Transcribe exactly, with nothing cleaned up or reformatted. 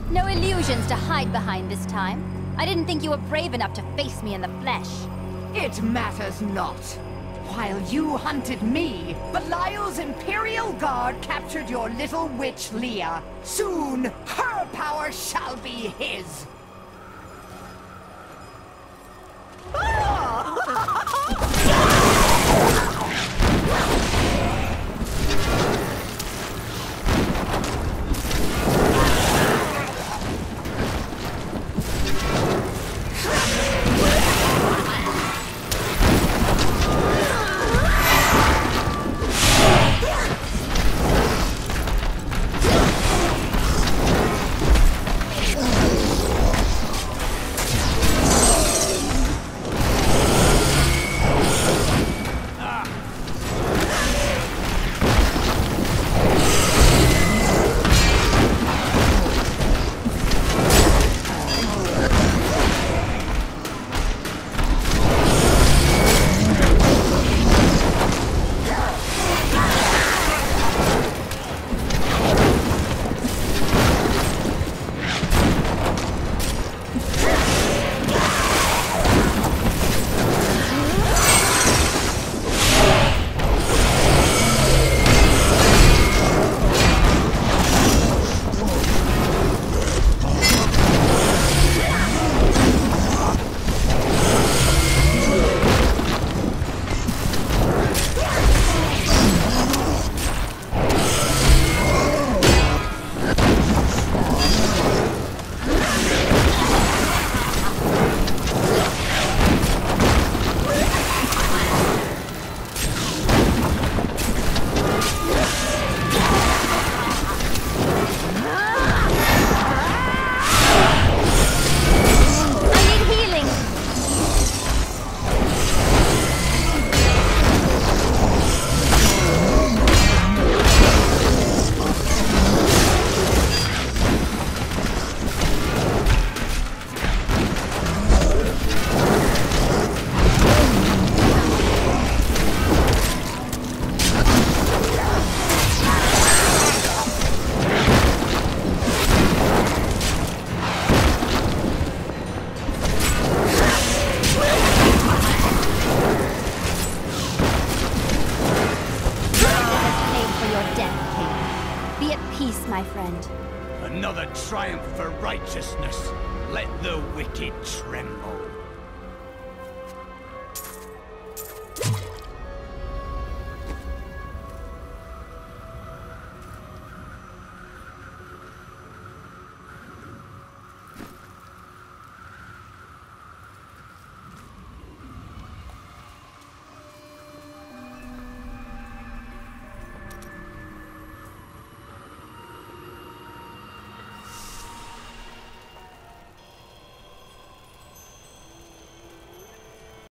No illusions to hide behind this time. I didn't think you were brave enough to face me in the flesh. It matters not. While you hunted me, Belial's Imperial Guard captured your little witch Leah. Soon, her power shall be his. My friend. Another triumph for righteousness. Let the wicked tremble.